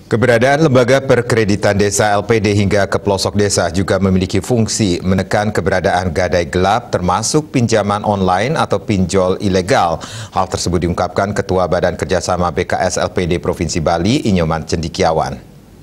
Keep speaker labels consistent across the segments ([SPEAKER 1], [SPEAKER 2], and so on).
[SPEAKER 1] Keberadaan lembaga perkreditan desa LPD hingga ke pelosok desa juga memiliki fungsi menekan keberadaan gadai gelap termasuk pinjaman online atau pinjol ilegal. Hal tersebut diungkapkan Ketua Badan Kerjasama BKS LPD Provinsi Bali, Inyoman Cendikiawan.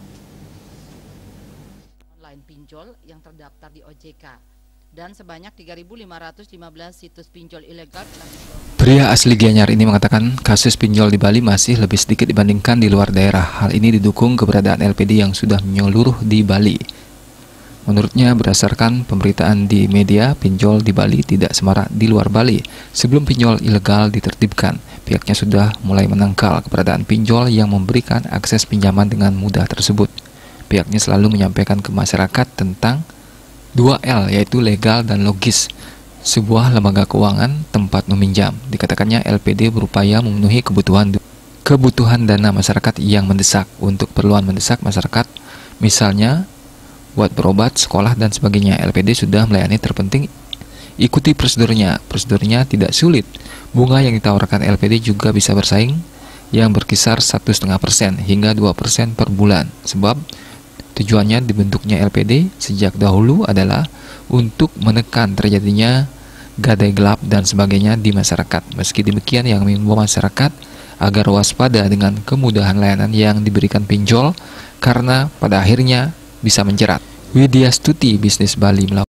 [SPEAKER 2] Online pinjol yang terdaftar di OJK dan sebanyak 3.515 situs pinjol ilegal.
[SPEAKER 3] Pria asli Gianyar ini mengatakan kasus pinjol di Bali masih lebih sedikit dibandingkan di luar daerah. Hal ini didukung keberadaan LPD yang sudah menyeluruh di Bali. Menurutnya, berdasarkan pemberitaan di media, pinjol di Bali tidak semarak di luar Bali. Sebelum pinjol ilegal ditertibkan, pihaknya sudah mulai menangkal keberadaan pinjol yang memberikan akses pinjaman dengan mudah tersebut. Pihaknya selalu menyampaikan ke masyarakat tentang 2L, yaitu legal dan logis. Sebuah lembaga keuangan tempat meminjam. Dikatakannya LPD berupaya memenuhi kebutuhan dana masyarakat yang mendesak untuk keperluan mendesak masyarakat, misalnya buat berobat, sekolah, dan sebagainya. LPD sudah melayani terpenting. Ikuti prosedurnya. Prosedurnya tidak sulit. Bunga yang ditawarkan LPD juga bisa bersaing yang berkisar 1,5% hingga 2% per bulan. Sebab tujuannya dibentuknya LPD sejak dahulu adalah untuk menekan terjadinya gadai gelap dan sebagainya di masyarakat. Meski demikian, yang mengimbau masyarakat agar waspada dengan kemudahan layanan yang diberikan pinjol karena pada akhirnya bisa menjerat. Widya Stuti, Bisnis Bali melakukan